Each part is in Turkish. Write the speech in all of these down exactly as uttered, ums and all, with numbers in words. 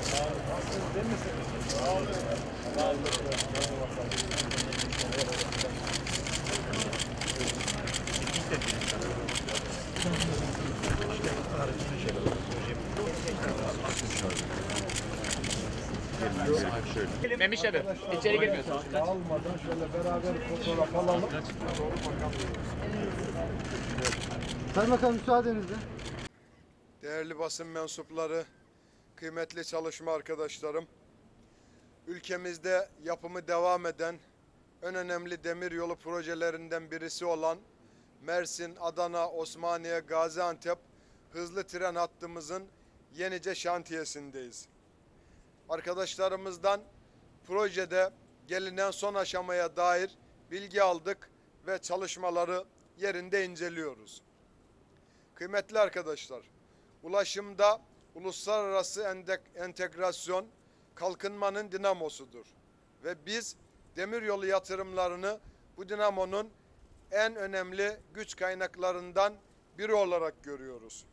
Memiş abi, içeri girmiyorsun. Almadan şöyle beraber fotoğraf alalım. Sayın Bakanım müsaadenizle. Değerli basın mensupları, kıymetli çalışma arkadaşlarım, ülkemizde yapımı devam eden en önemli demiryolu projelerinden birisi olan Mersin, Adana, Osmaniye, Gaziantep hızlı tren hattımızın Yenice şantiyesindeyiz. Arkadaşlarımızdan projede gelinen son aşamaya dair bilgi aldık ve çalışmaları yerinde inceliyoruz. Kıymetli arkadaşlar, ulaşımda uluslararası entegrasyon kalkınmanın dinamosudur ve biz demiryolu yatırımlarını bu dinamonun en önemli güç kaynaklarından biri olarak görüyoruz.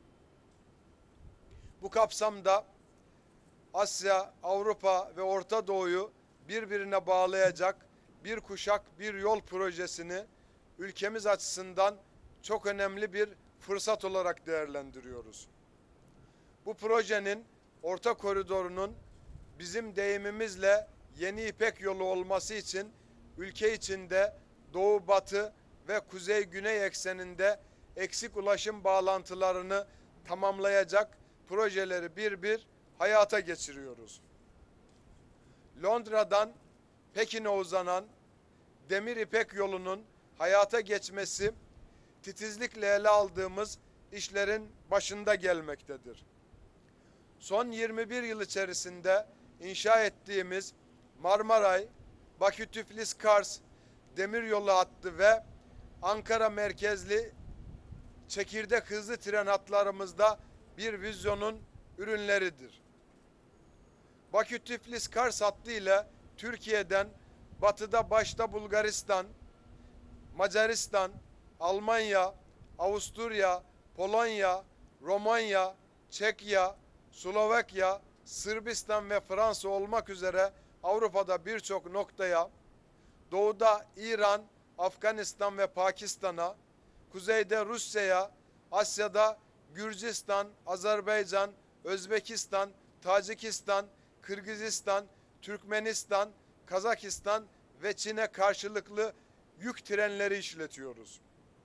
Bu kapsamda Asya, Avrupa ve Orta Doğu'yu birbirine bağlayacak bir kuşak bir yol projesini ülkemiz açısından çok önemli bir fırsat olarak değerlendiriyoruz. Bu projenin orta koridorunun bizim deyimimizle yeni İpek yolu olması için ülke içinde doğu batı ve kuzey güney ekseninde eksik ulaşım bağlantılarını tamamlayacak projeleri bir bir hayata geçiriyoruz. Londra'dan Pekin'e uzanan Demir İpek yolunun hayata geçmesi titizlikle ele aldığımız işlerin başında gelmektedir. Son yirmi bir yıl içerisinde inşa ettiğimiz Marmaray, Bakü-Tiflis-Kars demiryolu hattı ve Ankara merkezli çekirdek hızlı tren hatlarımızda bir vizyonun ürünleridir. Bakü-Tiflis-Kars hattı ile Türkiye'den batıda başta Bulgaristan, Macaristan, Almanya, Avusturya, Polonya, Romanya, Çekya, Slovakya, Sırbistan ve Fransa olmak üzere Avrupa'da birçok noktaya, doğuda İran, Afganistan ve Pakistan'a, kuzeyde Rusya'ya, Asya'da Gürcistan, Azerbaycan, Özbekistan, Tacikistan, Kırgızistan, Türkmenistan, Kazakistan ve Çin'e karşılıklı yük trenleri işletiyoruz.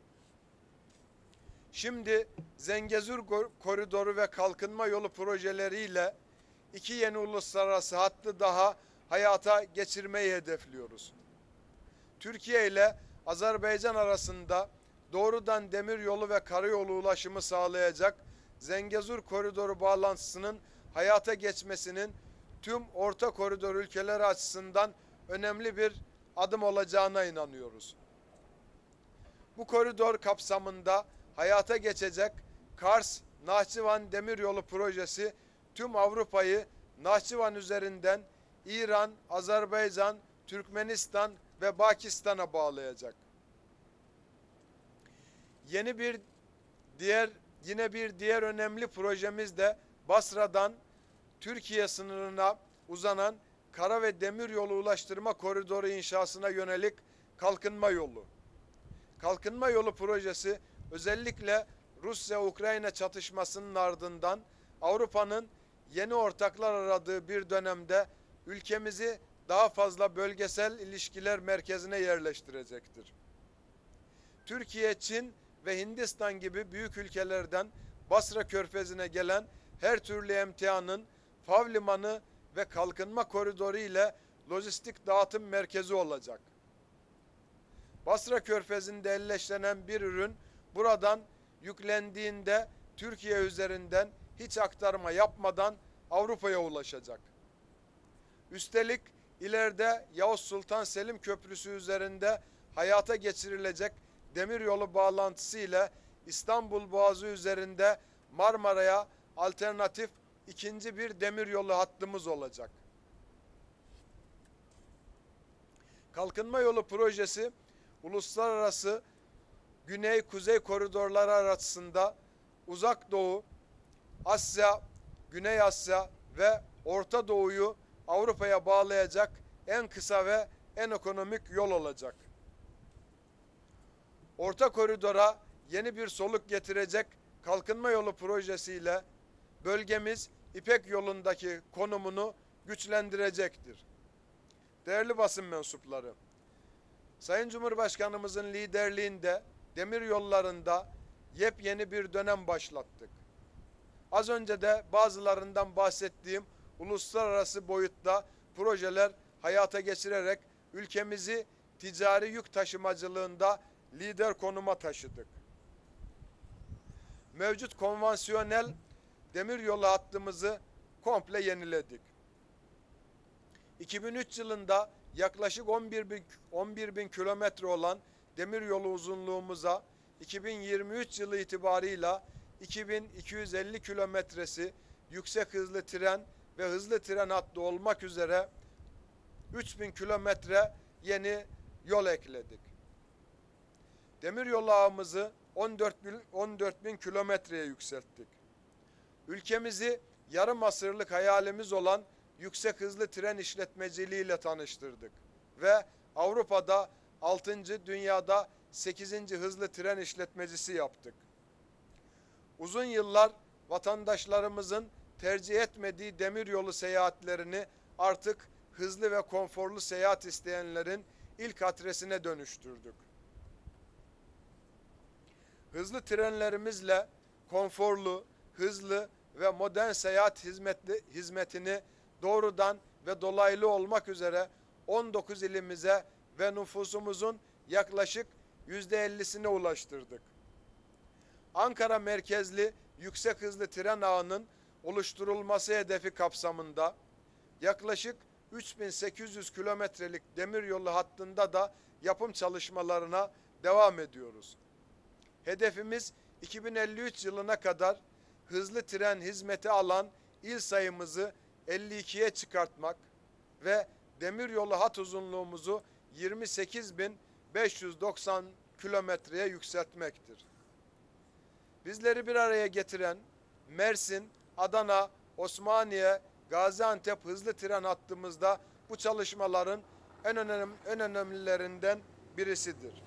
Şimdi Zengezur Koridoru ve Kalkınma Yolu projeleriyle iki yeni uluslararası hattı daha hayata geçirmeyi hedefliyoruz. Türkiye ile Azerbaycan arasında doğrudan demiryolu ve karayolu ulaşımı sağlayacak Zengezur Koridoru bağlantısının hayata geçmesinin tüm Orta Koridor ülkeleri açısından önemli bir adım olacağına inanıyoruz. Bu koridor kapsamında hayata geçecek Kars-Nahçıvan Demiryolu projesi tüm Avrupa'yı Nahçıvan üzerinden İran, Azerbaycan, Türkmenistan ve Pakistan'a bağlayacak. Yeni bir diğer yine bir diğer önemli projemiz de Basra'dan Türkiye sınırına uzanan kara ve demiryolu ulaştırma koridoru inşasına yönelik kalkınma yolu. Kalkınma yolu projesi özellikle Rusya-Ukrayna çatışmasının ardından Avrupa'nın yeni ortaklar aradığı bir dönemde ülkemizi daha fazla bölgesel ilişkiler merkezine yerleştirecektir. Türkiye, Çin ve Hindistan gibi büyük ülkelerden Basra Körfezi'ne gelen her türlü emtianın havalimanı ve kalkınma koridoru ile lojistik dağıtım merkezi olacak. Basra Körfezi'nde elleşlenen bir ürün buradan yüklendiğinde Türkiye üzerinden hiç aktarma yapmadan Avrupa'ya ulaşacak. Üstelik ileride Yavuz Sultan Selim Köprüsü üzerinde hayata geçirilecek demiryolu bağlantısı ile İstanbul Boğazı üzerinde Marmara'ya alternatif ikinci bir demiryolu hattımız olacak. Kalkınma yolu projesi uluslararası güney-kuzey koridorları arasında Uzak Doğu, Asya, Güney Asya ve Orta Doğu'yu Avrupa'ya bağlayacak en kısa ve en ekonomik yol olacak. Orta koridora yeni bir soluk getirecek kalkınma yolu projesiyle bölgemiz İpek yolundaki konumunu güçlendirecektir. Değerli basın mensupları, Sayın Cumhurbaşkanımızın liderliğinde demir yollarında yepyeni bir dönem başlattık. Az önce de bazılarından bahsettiğim uluslararası boyutta projeler hayata geçirerek ülkemizi ticari yük taşımacılığında lider konuma taşıdık. Mevcut konvansiyonel demiryolu hattımızı komple yeniledik. iki bin üç yılında yaklaşık on bir bin kilometre olan demiryolu uzunluğumuza iki bin yirmi üç yılı itibarıyla iki bin iki yüz elli kilometresi yüksek hızlı tren ve hızlı tren hattı olmak üzere üç bin kilometre yeni yol ekledik. Demiryolu ağımızı on dört bin kilometreye yükselttik. Ülkemizi yarım asırlık hayalimiz olan yüksek hızlı tren işletmeciliğiyle tanıştırdık ve Avrupa'da altıncı, dünyada sekizinci hızlı tren işletmecisi yaptık. Uzun yıllar vatandaşlarımızın tercih etmediği demiryolu seyahatlerini artık hızlı ve konforlu seyahat isteyenlerin ilk adresine dönüştürdük. Hızlı trenlerimizle konforlu, hızlı ve modern seyahat hizmetli, hizmetini doğrudan ve dolaylı olmak üzere on dokuz ilimize ve nüfusumuzun yaklaşık yüzde ellisine ulaştırdık. Ankara merkezli yüksek hızlı tren ağının oluşturulması hedefi kapsamında yaklaşık üç bin sekiz yüz kilometrelik demiryolu hattında da yapım çalışmalarına devam ediyoruz. Hedefimiz iki bin elli üç yılına kadar hızlı tren hizmeti alan il sayımızı elli ikiye çıkartmak ve demiryolu hat uzunluğumuzu yirmi sekiz bin beş yüz doksan kilometreye yükseltmektir. Bizleri bir araya getiren Mersin, Adana, Osmaniye, Gaziantep hızlı tren hattımızda bu çalışmaların en önemli, en önemlilerinden birisidir.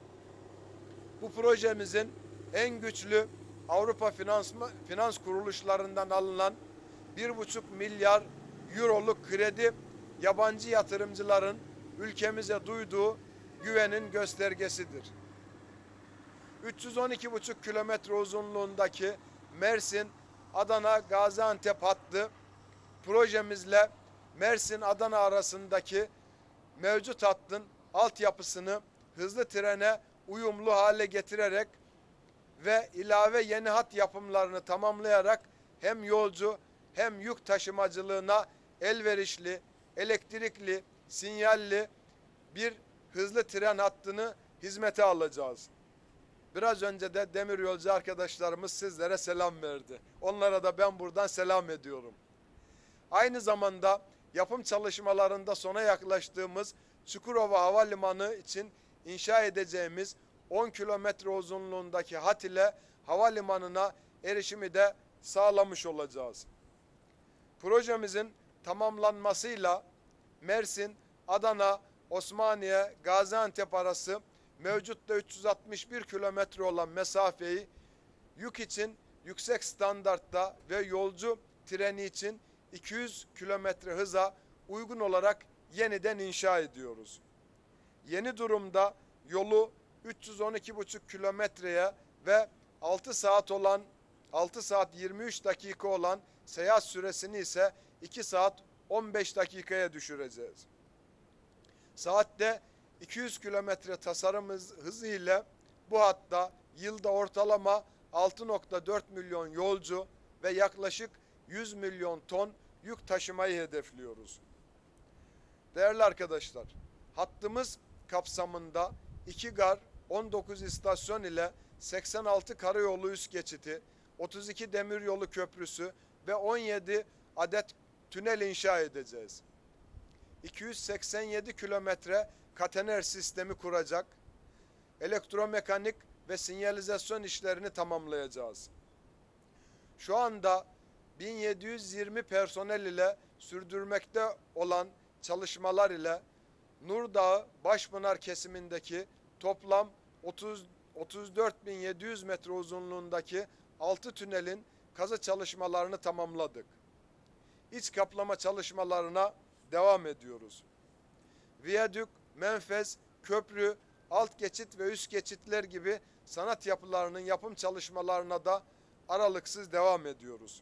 Bu projemizin en güçlü Avrupa finans, finans kuruluşlarından alınan bir buçuk milyar euroluk kredi yabancı yatırımcıların ülkemize duyduğu güvenin göstergesidir. üç yüz on iki buçuk kilometre uzunluğundaki Mersin, Adana, Gaziantep hattı projemizle Mersin-Adana arasındaki mevcut hattın altyapısını hızlı trene uyumlu hale getirerek ve ilave yeni hat yapımlarını tamamlayarak hem yolcu hem yük taşımacılığına elverişli, elektrikli, sinyalli bir hızlı tren hattını hizmete alacağız. Biraz önce de demiryolcu arkadaşlarımız sizlere selam verdi. Onlara da ben buradan selam ediyorum. Aynı zamanda yapım çalışmalarında sona yaklaştığımız Çukurova Havalimanı için inşa edeceğimiz on kilometre uzunluğundaki hat ile havalimanına erişimi de sağlamış olacağız. Projemizin tamamlanmasıyla Mersin, Adana, Osmaniye, Gaziantep arası mevcutta üç yüz altmış bir kilometre olan mesafeyi yük için yüksek standartta ve yolcu treni için iki yüz kilometre hıza uygun olarak yeniden inşa ediyoruz. Yeni durumda yolu üç yüz on iki buçuk kilometreye ve altı saat olan altı saat yirmi üç dakika olan seyahat süresini ise iki saat on beş dakikaya düşüreceğiz. Saatte iki yüz kilometre tasarım hızı ile bu hatta yılda ortalama altı nokta dört milyon yolcu ve yaklaşık yüz milyon ton yük taşımayı hedefliyoruz. Değerli arkadaşlar, hattımız kapsamında iki gar, on dokuz istasyon ile seksen altı karayolu üst geçiti, otuz iki demiryolu köprüsü ve on yedi adet tünel inşa edeceğiz. iki yüz seksen yedi kilometre katener sistemi kuracak, elektromekanik ve sinyalizasyon işlerini tamamlayacağız. Şu anda bin yedi yüz yirmi personel ile sürdürmekte olan çalışmalar ile Nur Dağı Başpınar kesimindeki toplam otuz dört bin yedi yüz metre uzunluğundaki altı tünelin kazı çalışmalarını tamamladık. İç kaplama çalışmalarına devam ediyoruz. Viyadük, menfez, köprü, alt geçit ve üst geçitler gibi sanat yapılarının yapım çalışmalarına da aralıksız devam ediyoruz.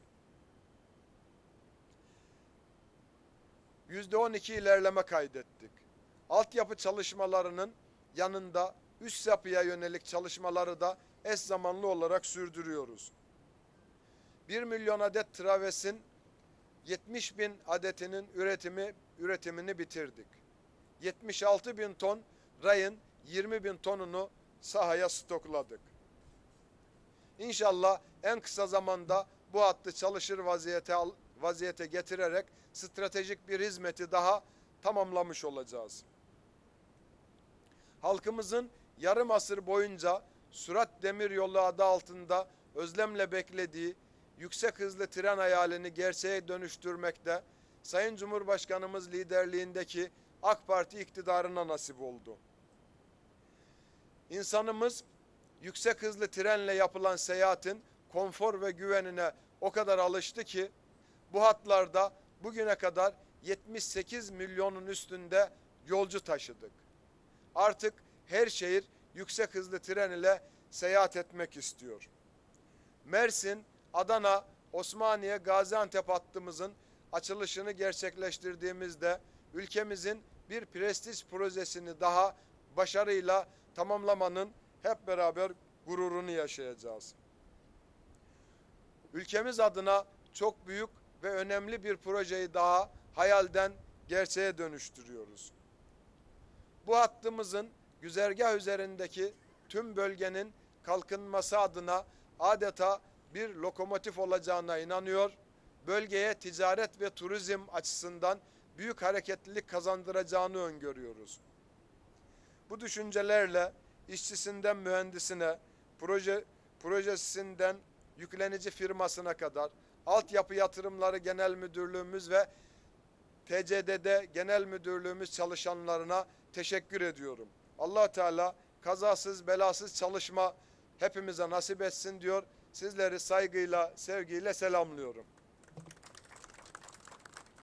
yüzde on iki ilerleme kaydettik. Altyapı çalışmalarının yanında üst yapıya yönelik çalışmaları da eş zamanlı olarak sürdürüyoruz. bir milyon adet travesin yetmiş bin adetinin üretimi üretimini bitirdik. yetmiş altı bin ton rayın yirmi bin tonunu sahaya stokladık. İnşallah en kısa zamanda bu hattı çalışır vaziyete, vaziyete getirerek stratejik bir hizmeti daha tamamlamış olacağız. Halkımızın yarım asır boyunca Sürat Demiryolu adı altında özlemle beklediği yüksek hızlı tren hayalini gerçeğe dönüştürmekte Sayın Cumhurbaşkanımız liderliğindeki AK Parti iktidarına nasip oldu. İnsanımız yüksek hızlı trenle yapılan seyahatin konfor ve güvenine o kadar alıştı ki bu hatlarda bugüne kadar yetmiş sekiz milyonun üstünde yolcu taşıdık. Artık her şehir yüksek hızlı tren ile seyahat etmek istiyor. Mersin, Adana, Osmaniye, Gaziantep hattımızın açılışını gerçekleştirdiğimizde ülkemizin bir prestij projesini daha başarıyla tamamlamanın hep beraber gururunu yaşayacağız. Ülkemiz adına çok büyük ve önemli bir projeyi daha hayalden gerçeğe dönüştürüyoruz. Bu hattımızın güzergah üzerindeki tüm bölgenin kalkınması adına adeta bir lokomotif olacağına inanıyor, bölgeye ticaret ve turizm açısından büyük hareketlilik kazandıracağını öngörüyoruz. Bu düşüncelerle işçisinden mühendisine, proje projesinden yüklenici firmasına kadar Altyapı Yatırımları Genel Müdürlüğümüz ve T C D D Genel Müdürlüğümüz çalışanlarına teşekkür ediyorum. Allah Teala kazasız belasız çalışma hepimize nasip etsin diyor. Sizleri saygıyla, sevgiyle selamlıyorum.